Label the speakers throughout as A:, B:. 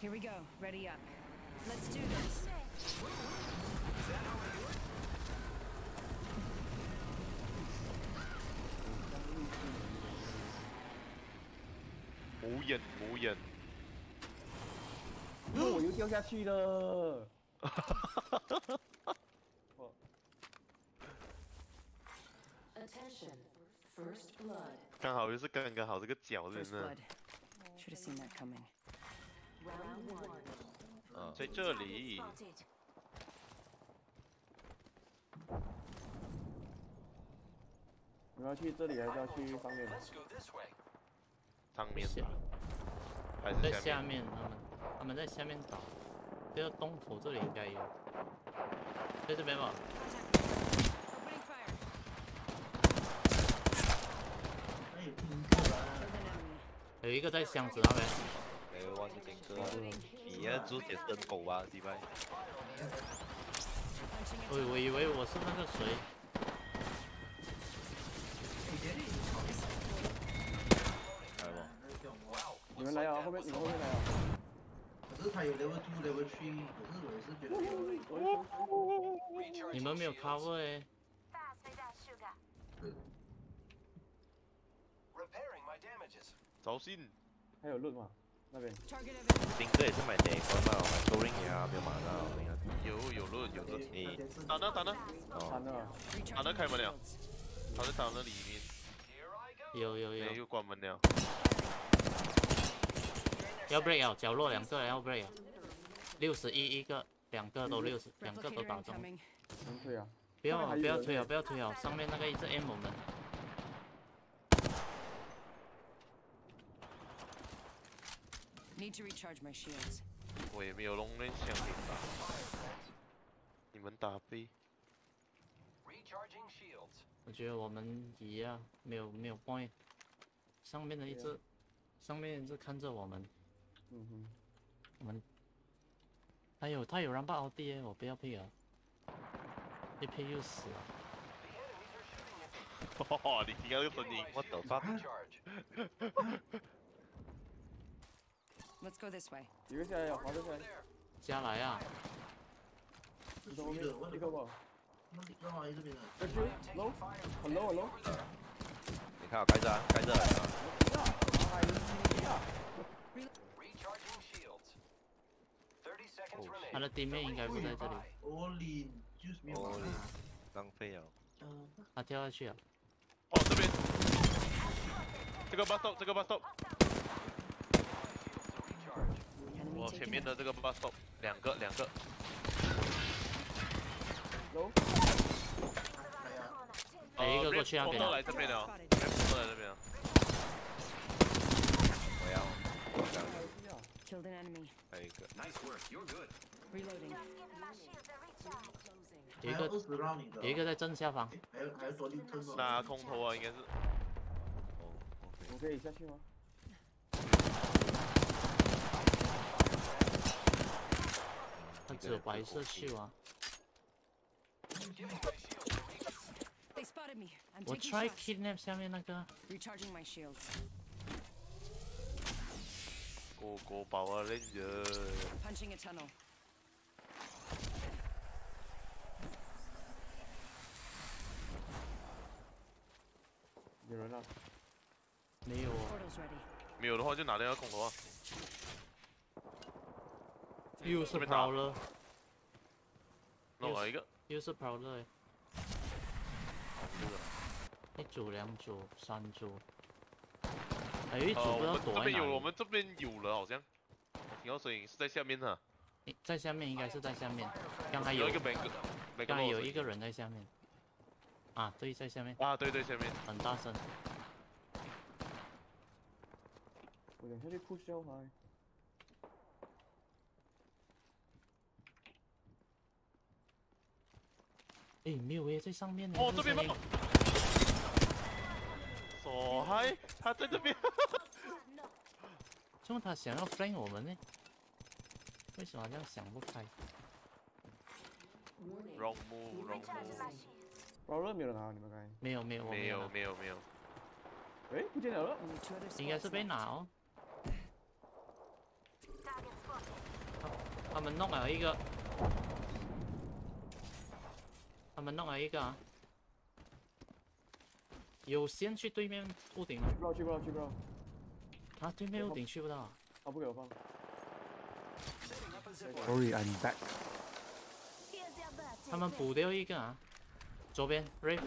A: Here we go. Ready up. Let's do this.
B: 无眼无眼。
C: 我又掉下去了。
B: 刚好就是刚好这个角人呢。
A: Should have seen that coming.
B: 在这里。
C: 你们要去这里还是要去上面？
B: 上面还是
D: 在下面？他们在下面打。这个东头这里应该有，在这边吧。有一个在箱子那边。
E: 我是听歌，你要猪血跟狗吧，鸡掰。
D: 我以为我是那个谁。
C: 你们来啊，后面你们后面来啊。
F: 可是他有 level 2、level 3，可是我也是觉得。
D: 你们没有 cover 哎。
B: 走心。
C: 还有论吗？那边。
E: 丁哥也是买哪一关嘛？买 Touring 呀，没有买到。
B: 有论有论。
E: 你
B: 打呢？
C: 打了。
B: 打呢开门了。他在打那里面。
D: 有。
B: 又关门了。
D: 要 break 了，角落2个要 break 了，61一个，2个都60，2个都打中。
C: 能推啊！
D: 不要推啊！不要推啊！上面那个一直 M 我们。
A: Need to recharge my shields.
B: 我也没有弄那枪给打。你们打呗。
D: 我觉得我们移啊，没有 point。上面的一只看着我们。我们他有让爆奥迪耶，我不要配啊，一配又死了。
B: 你听到这个声音，
E: 我抖发。
A: Let's go this way.
C: 一个下来，滑下来。
D: 加来啊！
C: 你从后面一个吧。
F: 刚好这边的。
C: 这区 low， 很 low 很 low。
E: 你看我开着啊，开着来啊。
D: 他的对面应该不在这里。
E: 浪费了。
D: 他跳下去了。
B: 哦，这边。这个 bus stop， 这个 bus stop。我前面的这个 bus stop， 两个。
C: low。
D: 一个过去那边了。
B: 来这边了，来这边了。
E: 我要。
A: Killed an enemy.
E: 还有一个。
G: Nice work, you're good.
A: Reloading.
D: 有一个在正下方。
F: 还有多6层哦。
B: 拿空投啊，应该是。
C: 我可以下去吗？
D: 他只有白色秀啊。我 try kidnap 下面那个。
A: Recharging my shields.
B: 个爆啊，Ranger。
A: Punching a tunnel.
C: 有人啊？
D: 没有哦。
B: 没有的话就拿那个空投啊。
D: 又是 Prowler。
B: 弄了一个。
D: 又是 Prowler。1组、2组、3组。还有一组不知道躲在哪里。
B: 我们这边有了，好像。听到声音是在下面呢。
D: 在下面应该是在下面。刚才
B: 有一个
D: 刚才有一个人在下面。啊，对，在下面。
B: 啊，对，下面。
D: 很大声。
C: 我等下去 push 掉他。
D: 哎，没有耶，在上面呢。
B: 哦，这边吗？傻嗨，他在这边。
D: 怎么他想要 flank 我们呢？为什么这样想不开
B: ？Wrong move。
C: 爆热没有人拿，你们看。
D: 没有。
C: 哎，不见了。
D: 应该是被拿哦。 他们弄了一个，他们弄了一个啊，有先去对面屋顶吗？
C: 去不到。
D: 啊，对面屋顶去不到啊。
C: 啊，不给我放。
G: Sorry, I'm back.
D: 他们补掉一个啊，左边 Ray，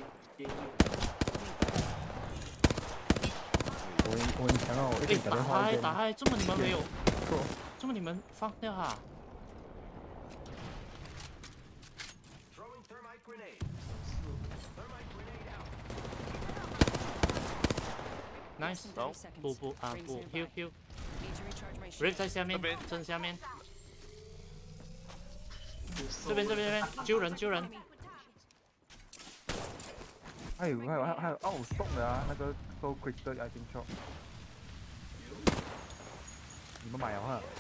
G: 我以前啊，我一直打电话
D: 打开，这么你们没有？
G: 错，
D: 这么你们放掉哈？Nice，
B: 走
D: 补啊补 heal heal。
A: Need to recharge my
D: Ray
A: shields.
D: 在下面
B: 这边，
D: 正下面。这边，救人。
G: 还有哦送的啊，那个 So Crystal I think shop， 你们买了哈？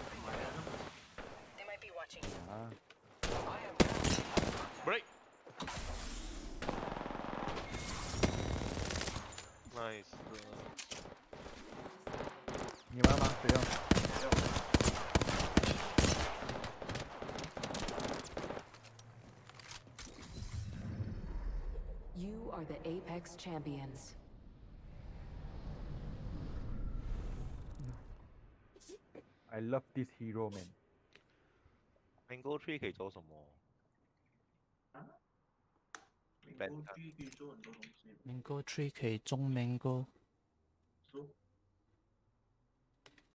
A: They might be watching you.
G: 啊，
B: break。Nice。
G: 你们吗？谁用？
H: You are the Apex champions.
G: I love this hero man.
E: Mango Tree 可以做什么？
F: 啊？美国区可以做很多东西，
D: Mango tree 可以种 mango。
F: 说